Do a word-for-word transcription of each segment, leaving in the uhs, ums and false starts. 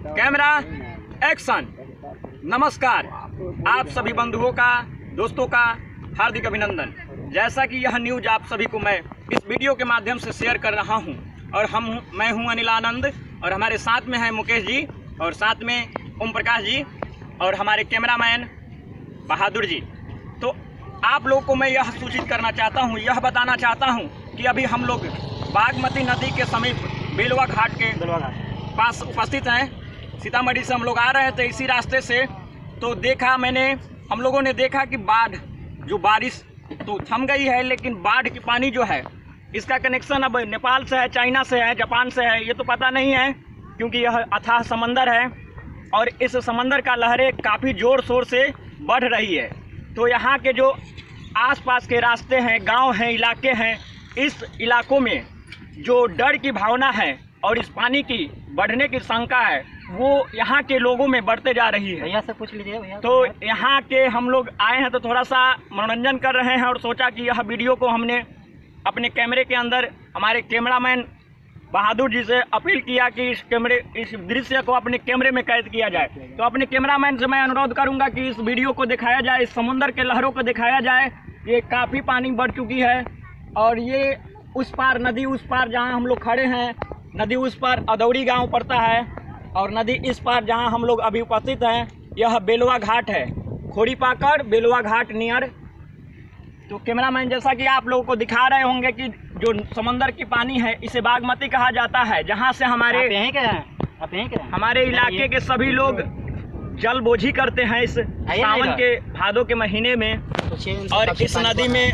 Camera action. नमस्कार, आप सभी बंधुओं का, दोस्तों का हार्दिक अभिनंदन। जैसा कि यह न्यूज आप सभी को मैं इस वीडियो के माध्यम से शेयर कर रहा हूं और हम मैं हूं अनिल आनंद और हमारे साथ में है मुकेश जी और साथ में ओम प्रकाश जी और हमारे कैमरामैन बहादुर जी। तो आप लोगों को मैं यह सूचित करना चाहता हूं, यह बताना चाहता हूं कि अभी हम लोग बागमती नदी के समीप बेलवा घाट के पास उपस्थित हैं। सीतामढ़ी से हम लोग आ रहे थे इसी रास्ते से, तो देखा मैंने हम लोगों ने देखा कि बाढ़ जो बारिश तो थम गई है, लेकिन बाढ़ की पानी जो है इसका कनेक्शन अब नेपाल से है, चाइना से है, जापान से है, ये तो पता नहीं है क्योंकि यह अथाह समंदर है और इस समंदर का लहरें काफ़ी ज़ोर शोर से बढ़ रही है। तो यहाँ के जो आसपास के रास्ते हैं, गांव हैं, इलाके हैं, इस इलाकों में जो डर की भावना है और इस पानी की बढ़ने की शंका है वो यहाँ के लोगों में बढ़ते जा रही है। भैया से पूछ लीजिए भैया। तो यहाँ के हम लोग आए हैं तो थोड़ा सा मनोरंजन कर रहे हैं और सोचा कि यह वीडियो को हमने अपने कैमरे के अंदर हमारे कैमरामैन बहादुर जी से अपील किया कि इस कैमरे इस दृश्य को अपने कैमरे में कैद किया जाए। तो अपने कैमरामैन से मैं अनुरोध करूंगा कि इस वीडियो को दिखाया जाए, इस समुद्र के लहरों को दिखाया जाए। ये काफ़ी पानी बढ़ चुकी है और ये उस पार नदी उस पार जहाँ हम लोग खड़े हैं, नदी उस पार अदौड़ी गांव पड़ता है और नदी इस पार जहाँ हम लोग अभी उपस्थित हैं यह बेलवा घाट है, खोड़ी पाकर बेलवा घाट नियर। तो कैमरामैन जैसा कि आप लोगों को दिखा रहे होंगे कि जो समंदर की पानी है इसे बागमती कहा जाता है, जहाँ से हमारे आप यहीं के हैं? आप यहीं के हैं? हमारे इलाके के सभी लोग जल बोझी करते हैं इस सावन के भादों के महीने में और इस नदी में।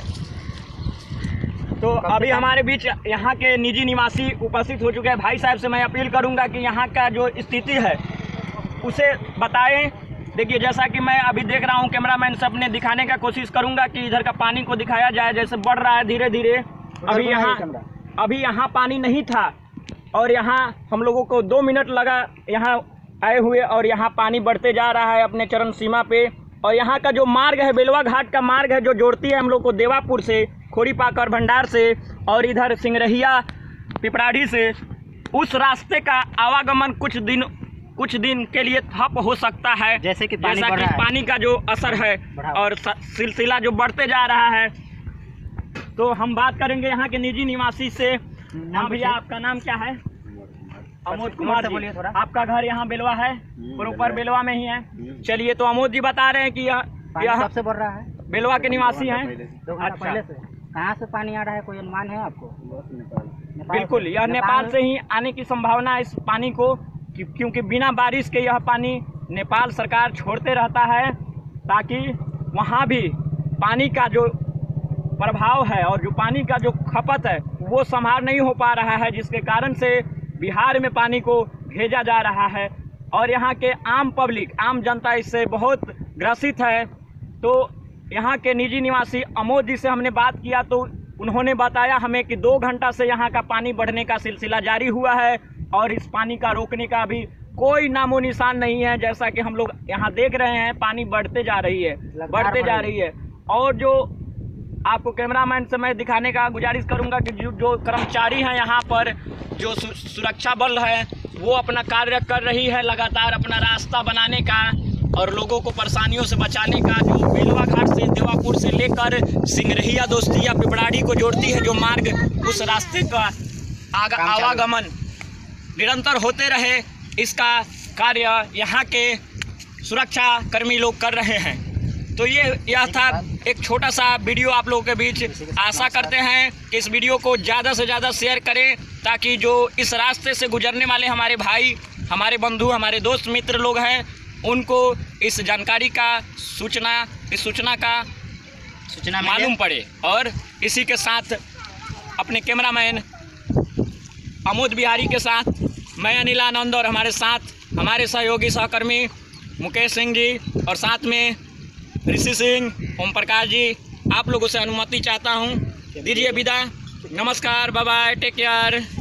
तो अभी हमारे बीच यहाँ के निजी निवासी उपस्थित हो चुके हैं। भाई साहब से मैं अपील करूँगा कि यहाँ का जो स्थिति है उसे बताएं। देखिए, जैसा कि मैं अभी देख रहा हूँ, कैमरामैन से अपने दिखाने का कोशिश करूँगा कि इधर का पानी को दिखाया जाए, जैसे बढ़ रहा है धीरे धीरे। अभी यहाँ अभी यहाँ पानी नहीं था और यहाँ हम लोगों को दो मिनट लगा यहाँ आए हुए और यहाँ पानी बढ़ते जा रहा है अपने चरम सीमा पे। और यहाँ का जो मार्ग है, बेलवा घाट का मार्ग है जो जोड़ती है हम लोग को देवापुर से, खोड़ी पाकर भंडार से और इधर सिंगरहिया पिपराढ़ी से, उस रास्ते का आवागमन कुछ दिन कुछ दिन के लिए ठप हो सकता है, जैसे कि पानी, जैसा कि पानी का जो असर है और सिलसिला जो बढ़ते जा रहा है। तो हम बात करेंगे यहाँ के निजी निवासी से। हाँ भैया, आपका नाम क्या है? अमोद कुमार जी। आपका घर यहाँ बेलवा है, प्रॉपर बेलवा में ही है। चलिए, तो अमोद जी बता रहे हैं कि यह सबसे बढ़ रहा है, बेलवा के निवासी हैं। पहले से कहाँ से पानी आ रहा है, कोई अनुमान है आपको? बिल्कुल, यह नेपाल से ही आने की संभावना है इस पानी को, क्योंकि बिना बारिश के यह पानी नेपाल सरकार छोड़ते रहता है ताकि वहाँ भी पानी का जो प्रभाव है और जो पानी का जो खपत है वो संभाल नहीं हो पा रहा है, जिसके कारण से बिहार में पानी को भेजा जा रहा है और यहाँ के आम पब्लिक, आम जनता इससे बहुत ग्रसित है। तो यहाँ के निजी निवासी अमोद जी से हमने बात किया तो उन्होंने बताया हमें कि दो घंटा से यहाँ का पानी बढ़ने का सिलसिला जारी हुआ है और इस पानी का रोकने का भी कोई नामो निशान नहीं है। जैसा कि हम लोग यहाँ देख रहे हैं, पानी बढ़ते जा रही है बढ़ते जा रही है और जो आपको कैमरामैन से मैं दिखाने का गुजारिश करूँगा कि जो, जो कर्मचारी हैं यहाँ पर, जो सु, सुरक्षा बल है वो अपना कार्य कर रही है लगातार अपना रास्ता बनाने का और लोगों को परेशानियों से बचाने का। जो बेलवा घाट से देवापुर से लेकर सिंगरहिया दोस्तिया पिपराढ़ी को जोड़ती है जो मार्ग, उस रास्ते का आवागमन निरंतर होते रहे, इसका कार्य यहाँ के सुरक्षा कर्मी लोग कर रहे हैं। तो ये यह था एक छोटा सा वीडियो आप लोगों के बीच। आशा करते हैं कि इस वीडियो को ज़्यादा से ज़्यादा शेयर करें ताकि जो इस रास्ते से गुजरने वाले हमारे भाई, हमारे बंधु, हमारे दोस्त मित्र लोग हैं उनको इस जानकारी का सूचना इस सूचना का सूचना मालूम पड़े। और इसी के साथ अपने कैमरामैन अमोद बिहारी के साथ मैं अनिल आनंद और हमारे साथ हमारे सहयोगी सहकर्मी मुकेश सिंह जी और साथ में ऋषि सिंह, ओम प्रकाश जी, आप लोगों से अनुमति चाहता हूं, दीजिए विदा। नमस्कार, बाय बाय, टेक केयर।